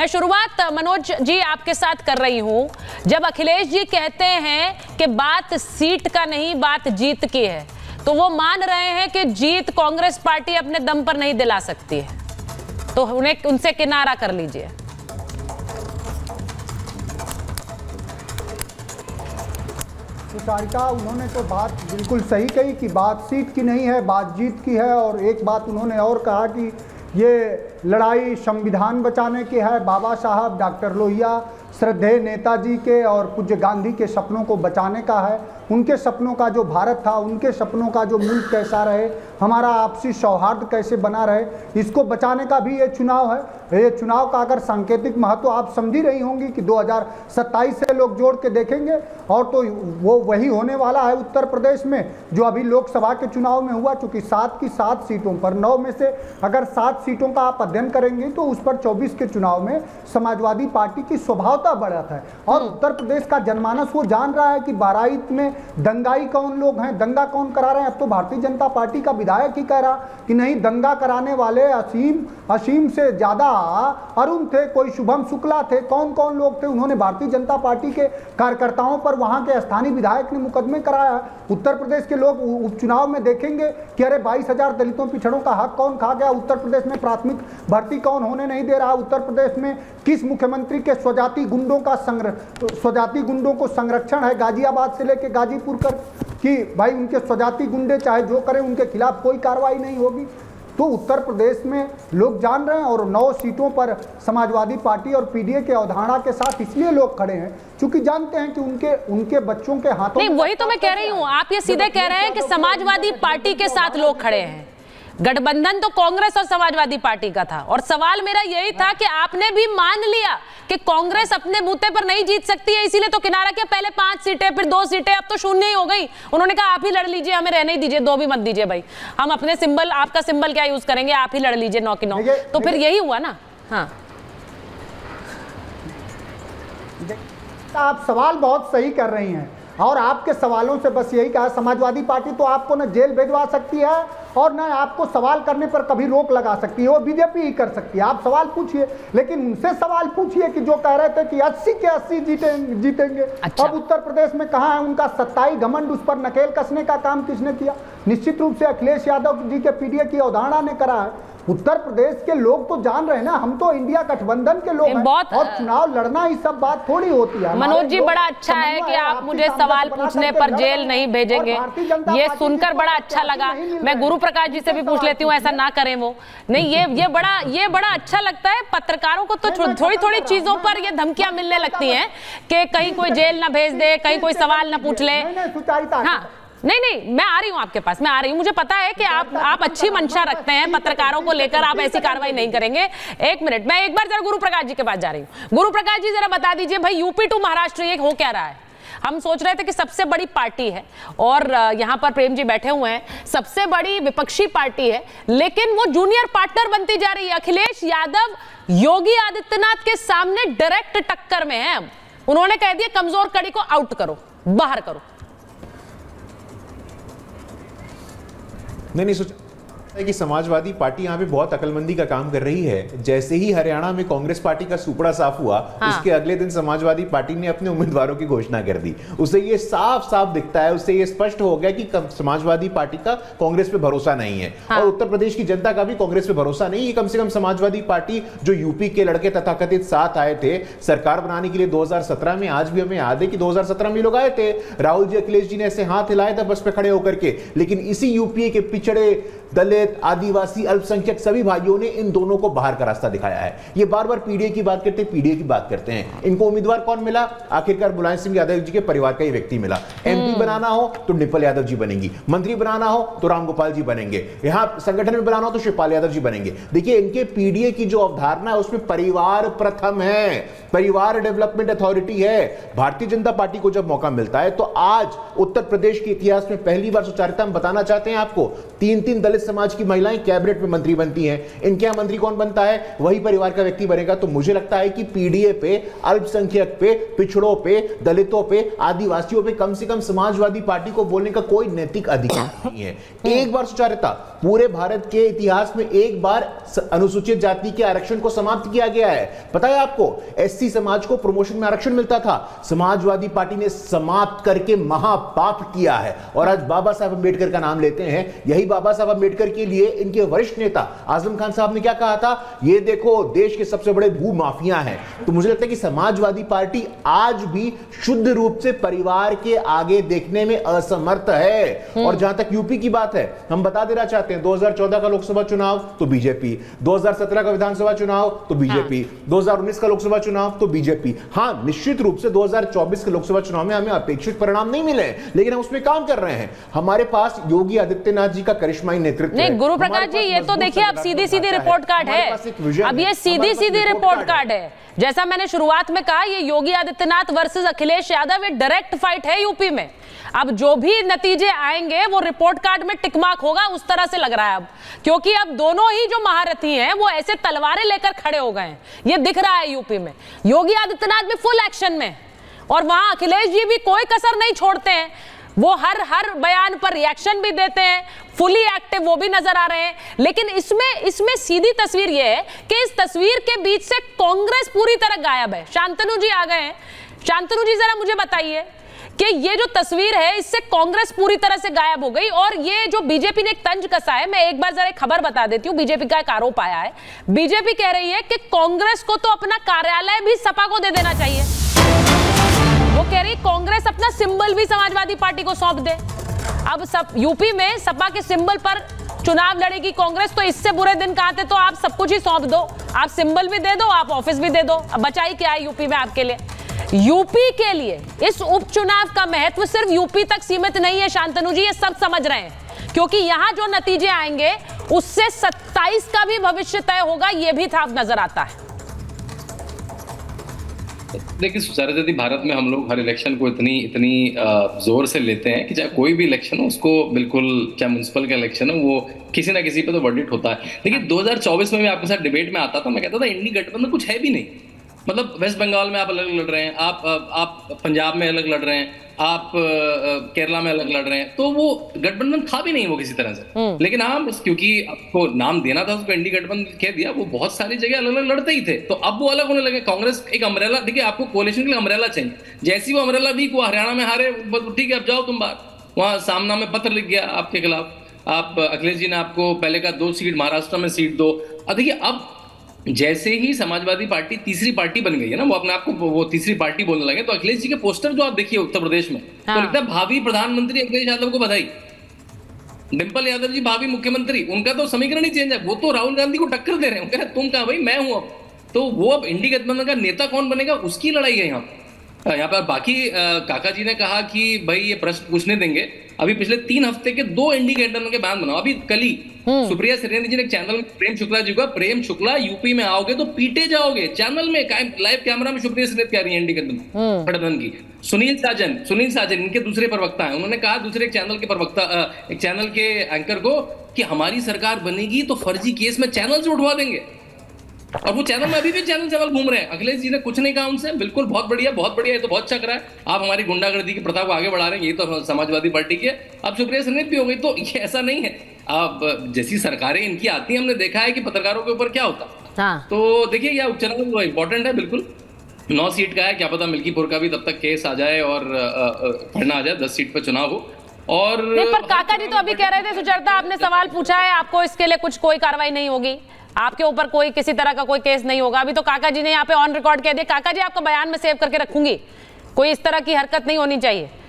मैं शुरुआत मनोज जी आपके साथ कर रही हूं। जब अखिलेश जी कहते हैं कि बात सीट का नहीं, बात जीत की है, तो वो मान रहे हैं कि जीत कांग्रेस पार्टी अपने दम पर नहीं दिला सकती है, तो उन्हें उनसे किनारा कर लीजिए। सुचारिता, उन्होंने तो बात बिल्कुल सही कही कि बात सीट की नहीं है, बात जीत की है। और एक बात उन्होंने और कहा कि ये लड़ाई संविधान बचाने की है। बाबा साहब, डॉक्टर लोहिया, श्रद्धेय नेताजी के और पूज्य गांधी के सपनों को बचाने का है। उनके सपनों का जो भारत था, उनके सपनों का जो मुल्क कैसा रहे, हमारा आपसी सौहार्द कैसे बना रहे, इसको बचाने का भी ये चुनाव है। ये चुनाव का अगर सांकेतिक महत्व आप समझ ही रही होंगी कि 2027 से लोग जोड़ के देखेंगे, और तो वो वही होने वाला है उत्तर प्रदेश में जो अभी लोकसभा के चुनाव में हुआ। चूंकि 7 की 7 सीटों पर 9 में से अगर 7 सीटों का आप अध्ययन करेंगे तो उस पर 24 के चुनाव में समाजवादी पार्टी की स्वभावता बढ़त है। और उत्तर प्रदेश का जनमानस वो जान रहा है कि बाराइत में दंगाई कौन लोग हैं, दंगा कौन करा रहे हैं। अब तो भारतीय जनता पार्टी का विधायक ही कह रहा कि नहीं, दंगा कराने वाले असीम से ज्यादा अरुण थे, कोई शुभम शुक्ला थे, कौन कौन लोग थे। उन्होंने भारतीय जनता पार्टी के कार्यकर्ताओं पर वहां के स्थानीय विधायक ने मुकदमे कराया। उत्तर प्रदेश के लोग उपचुनाव में देखेंगे कि अरे 22,000 दलितों पिछड़ों का हक कौन खा गया, उत्तर प्रदेश में प्राथमिक भर्ती कौन होने नहीं दे रहा, उत्तर प्रदेश में किस मुख्यमंत्री के स्वजाति गुंडों को संरक्षण है, गाजियाबाद से लेकर गाजीपुर कर कि भाई उनके स्वजाति गुंडे चाहे जो करें उनके खिलाफ कोई कार्रवाई नहीं होगी। तो उत्तर प्रदेश में लोग जान रहे हैं। और 9 सीटों पर समाजवादी पार्टी और पीडीए के अवधारणा के साथ इसलिए लोग खड़े हैं क्योंकि जानते हैं कि उनके बच्चों के हाथों नहीं, वही तो मैं कह रही हूं। आप ये सीधे कह रहे हैं कि समाजवादी पार्टी के साथ लोग खड़े हैं। गठबंधन तो कांग्रेस और समाजवादी पार्टी का था, और सवाल मेरा यही था कि आपने भी मान लिया कि कांग्रेस अपने बूते पर नहीं जीत सकती है, इसीलिए तो किनारा किया। पहले 5 सीटें, फिर 2 सीटें, अब तो 0 ही हो गई। उन्होंने कहा आप ही लड़ लीजिए, हमें रहने ही दीजिए, 2 भी मत दीजिए भाई, हम अपने सिंबल, आपका सिंबल क्या यूज करेंगे, आप ही लड़ लीजिए 9 की 9। तो फिर यही हुआ ना। हाँ, आप सवाल बहुत सही कर रही हैं, और आपके सवालों से बस यही कहा, समाजवादी पार्टी तो आपको न जेल भेजवा सकती है और न आपको सवाल करने पर कभी रोक लगा सकती है, वो बीजेपी ही कर सकती है। आप सवाल पूछिए, लेकिन उनसे सवाल पूछिए कि जो कह रहे थे कि 80 के 80 जीतेंगे। अच्छा। अब उत्तर प्रदेश में कहाँ है उनका सत्ताई घमंड, उस पर नकेल कसने का काम किसने किया? निश्चित रूप से अखिलेश यादव जी के पीडीए की अवधारणा ने करा है। उत्तर प्रदेश के लोग तो जान रहे हैं ना, हम तो इंडिया गठबंधन के लोग हैं, और चुनाव लड़ना ही सब बात थोड़ी होती है। मनोज जी, बड़ा अच्छा है कि आप मुझे सवाल पूछने पर जेल नहीं भेजेंगे, ये सुनकर बड़ा अच्छा लगा। मैं गुरु प्रकाश जी से भी पूछ लेती हूँ, ऐसा ना करें वो। नहीं, ये बड़ा अच्छा लगता है। पत्रकारों को तो थोड़ी थोड़ी चीजों पर ये धमकियां मिलने लगती हैं कि कहीं कोई जेल ना भेज दे, कहीं कोई सवाल ना पूछ ले। हाँ, नहीं, मैं आ रही हूँ आपके पास, मैं आ रही हूँ। मुझे पता है कि आप अच्छी मंशा रखते हैं पत्रकारों को लेकर, आप ऐसी कार्रवाई नहीं करेंगे। 1 मिनट, मैं एक बार जरा गुरु प्रकाश जी के पास जा रही हूँ। गुरु प्रकाश जी, जरा बता दीजिए भाई, यूपी टू महाराष्ट्र ये हो क्या रहा है? हम सोच रहे थे कि सबसे बड़ी पार्टी है, और यहाँ पर प्रेम जी बैठे हुए हैं, सबसे बड़ी विपक्षी पार्टी है, लेकिन वो जूनियर पार्टनर बनती जा रही है। अखिलेश यादव योगी आदित्यनाथ के सामने डायरेक्ट टक्कर में है। उन्होंने कह दिया कमजोर कड़ी को आउट करो, बाहर करो। नहीं सोचा कि समाजवादी पार्टी यहाँ पे बहुत अकलमंदी का काम कर रही है। जैसे ही हरियाणा में कांग्रेस पार्टी का सुपड़ा साफ हुआ, उसके अगले दिन समाजवादी पार्टी ने अपने उम्मीदवारों की घोषणा कर दी। उससे ये साफ साफ दिखता है, उससे ये स्पष्ट हो गया कि समाजवादी पार्टी का कांग्रेस पे भरोसा नहीं है, और उत्तर प्रदेश की जनता का भी कांग्रेस पे भरोसा नहीं है। कम से कम समाजवादी पार्टी जो यूपी के लड़के तथाकथित साथ आए थे सरकार बनाने के लिए 2017 में, आज भी हमें याद है कि 2017 में लोग आए थे, राहुल जी, अखिलेश जी ने ऐसे हाथ हिलाए थे बस पे खड़े होकर के। लेकिन इसी यूपीए के पिछड़े, दलित, आदिवासी, अल्पसंख्यक सभी भाइयों ने इन दोनों को बाहर का रास्ता दिखाया है। ये बार बार पीडीए की बात करते हैं, पीडीए की बात करते हैं। इनको उम्मीदवार कौन मिला? आखिरकार मुलायम सिंह यादव जी के परिवार का ही व्यक्ति मिला। एमपी बनाना हो तो डिम्पल यादव जी बनेंगी, मंत्री बनाना हो तो रामगोपाल जी बनेंगे, यहां संगठन में बनाना हो तो शिवपाल यादव जी बनेंगे। देखिए, इनके पीडीए की जो अवधारणा है उसमें परिवार प्रथम है, परिवार डेवलपमेंट अथॉरिटी है। भारतीय जनता पार्टी को जब मौका मिलता है तो आज उत्तर प्रदेश के इतिहास में पहली बार, सुचारिता हम बताना चाहते हैं आपको, 3 दलित समाज समाज की महिलाएं कैबिनेट में मंत्री बनती हैं। इनके यहां मंत्री कौन बनता है? वही परिवार का व्यक्ति बनेगा। तो मुझे लगता है कि पीडीए पे, अल्पसंख्यक पे, पिछड़ों पे, दलितों पे, आदिवासियों पे कम से कम समाजवादी पार्टी को बोलने का कोई नैतिक अधिकार नहीं है। एक बार सुचारिता, पूरे भारत के इतिहास में एक बार अनुसूचित जाति के आरक्षण को समाप्त किया गया है। पता है आपको, एससी समाज को प्रमोशन में आरक्षण मिलता था, समाजवादी पार्टी ने समाप्त करके महापाप किया है। और आज बाबा साहब अम्बेडकर का नाम लेते हैं। यही बाबा साहब अम्बेडकर के लिए इनके वरिष्ठ नेता आजम खान साहब ने क्या कहा था? ये देखो देश के सबसे बड़े भू माफिया हैं। तो मुझे लगता है कि समाजवादी पार्टी आज भी शुद्ध रूप से परिवार के आगे देखने में असमर्थ है। और जहां तक यूपी की बात है, हम बता देना चाहते हैं 2014 का लोकसभा चुनाव तो बीजेपी, 2017 का विधानसभा चुनाव तो बीजेपी, 2019 का लोकसभा चुनाव तो बीजेपी। हां, निश्चित रूप से 2024 के लोकसभा चुनाव में हमें अपेक्षित परिणाम नहीं मिले, लेकिन हम उसमें काम कर रहे हैं। हमारे पास योगी आदित्यनाथ जी का करिश्माई नेतृत्व है। गुरु प्रकाश जी, ये तो देखिए अब सीधी सीधी रिपोर्ट कार्ड है। अब ये सीधी सीधी रिपोर्ट कार्ड है। जैसा मैंने शुरुआत में कहा, ये योगी आदित्यनाथ वर्सेस अखिलेश यादव, ये डायरेक्ट फाइट है यूपी में। अब जो भी नतीजे आएंगे वो रिपोर्ट कार्ड में टिक मार्क होगा, उस तरह से लग रहा है अब, क्योंकि अब दोनों ही जो महारथी हैं वो ऐसे तलवारें लेकर खड़े हो गए हैं। ये दिख रहा है यूपी में। योगी आदित्यनाथ भी फुल एक्शन में और वहां अखिलेश जी भी कोई कसर नहीं छोड़ते हैं। वो हर बयान पर रिएक्शन भी देते हैं, फुली एक्टिव वो भी नजर आ रहे हैं। लेकिन इसमें सीधी तस्वीर ये है कि इस तस्वीर के बीच से कांग्रेस पूरी तरह गायब है। शांतनु जी आ गए हैं। शांतनु जी, जरा मुझे बताइए कि ये जो तस्वीर है, इससे कांग्रेस पूरी तरह से गायब हो गई। और ये जो बीजेपी ने एक तंज कसा है, मैं एक बार जरा खबर बता देती हूँ। बीजेपी का एक आरोप आया है। बीजेपी कह रही है कि कांग्रेस को तो अपना कार्यालय भी सपा को दे देना चाहिए। वो कह रही कांग्रेस अपना सिंबल भी समाजवादी पार्टी को सौंप दे। अब सब यूपी में सपा के सिंबल पर चुनाव लड़ेगी कांग्रेस, तो इससे बुरे दिन कहां थे? तो आप सब कुछ ही सौंप दो, आप सिंबल भी दे दो, आप ऑफिस भी दे दो। अब बचाई क्या है यूपी में आपके लिए? यूपी के लिए इस उपचुनाव का महत्व सिर्फ यूपी तक सीमित नहीं है शांतनु जी, ये सब समझ रहे हैं, क्योंकि यहां जो नतीजे आएंगे उससे 27 का भी भविष्य तय होगा, यह भी साफ नजर आता है। देखिए सुचारिता दी, भारत में हम लोग हर इलेक्शन को इतनी जोर से लेते हैं कि चाहे कोई भी इलेक्शन हो उसको बिल्कुल, चाहे म्युनिसिपल का इलेक्शन हो, वो किसी ना किसी पे तो वर्डिक्ट होता है। देखिए 2024 में भी आपके साथ डिबेट में आता था, मैं कहता था इंडी गठबंधन कुछ है भी नहीं। मतलब वेस्ट बंगाल में आप अलग लड़ रहे हैं, आप पंजाब में अलग लड़ रहे हैं, आप केरला में अलग लड़ रहे हैं, तो वो गठबंधन था भी नहीं वो किसी तरह से। लेकिन हाँ, क्योंकि आपको नाम देना था, उसको इंडी गठबंधन कह दिया। वो बहुत सारी जगह अलग अलग लड़ते ही थे, तो अब वो अलग होने लगे। कांग्रेस एक अम्ब्रेला, देखिए आपको कोalition के लिए अम्ब्रेला चाहिए। जैसी वो अम्ब्रेला वीक, वो हरियाणा में हारे, ठीक है अब जाओ तुम बाहर। वहां सामना में पत्र लिख गया आपके खिलाफ। आप अखिलेश जी ने आपको पहले का 2 सीट महाराष्ट्र में सीट दो। देखिए अब जैसे ही समाजवादी पार्टी तीसरी पार्टी बन गई है ना, वो अपने आप को वो तीसरी पार्टी बोलने लगे, तो अखिलेश जी के पोस्टर जो आप देखिए उत्तर प्रदेश में, तो लगता है भावी प्रधानमंत्री अखिलेश यादव को बधाई, डिंपल यादव जी भावी मुख्यमंत्री। उनका तो समीकरण ही चेंज है, वो तो राहुल गांधी को टक्कर दे रहे हैं। तुम कहा भाई, मैं हूं अब। तो वो अब इंडी गठबंधन का नेता कौन बनेगा, उसकी लड़ाई है यहाँ पर। बाकी काका जी ने कहा कि भाई ये प्रश्न पूछने देंगे। अभी पिछले 3 हफ्ते के 2 इंडी गठबंधन के बयान बनाओ। अभी कल ही सुप्रिया श्रीनेनी जी ने एक चैनल में प्रेम शुक्ला जी का, प्रेम शुक्ला यूपी में आओगे तो पीटे जाओगे, चैनल में लाइव कैमरा में सुप्रिया श्रीनेनी कह रही है इंडी गठबंधन की। सुनील साजन इनके दूसरे प्रवक्ता हैं, उन्होंने कहा दूसरे एक चैनल के प्रवक्ता, एक चैनल के एंकर को, कि हमारी सरकार बनेगी तो फर्जी केस में चैनल से उठवा देंगे। और वो चैनल में अभी भी चैनल घूम रहे हैं। अखिलेश जी ने कुछ नहीं कहा उनसे, बिल्कुल बहुत बढ़िया ये तो बहुत चक रहा है। आप हमारी गुंडागर्दी की प्रथा को आगे बढ़ा रहे हैं, ये तो समाजवादी पार्टी की है। अब सुप्रिया श्रीनेनी भी हो गई, तो ये ऐसा नहीं है। अब जैसी सरकारें इनकी आती हैं, हमने देखा है कि पत्रकारों के ऊपर क्या होता। तो देखिए यह उपचुनाव इंपॉर्टेंट है, बिल्कुल 9 सीट का है, क्या पता मिल्कीपुर का भी तब तक केस आ जाए और पढ़ना आ जाए, 10 सीट पर चुनाव हो। और पर काका जी तो अभी कह रहे थे, सुचरिता आपने सवाल पूछा है, आपको इसके लिए कोई कार्रवाई नहीं होगी, आपके ऊपर कोई किसी तरह का कोई केस नहीं होगा। अभी तो काका जी ने यहाँ पे ऑन रिकॉर्ड कह दिया। काका जी आपका बयान में सेव करके रखूंगी, कोई इस तरह की हरकत नहीं होनी चाहिए।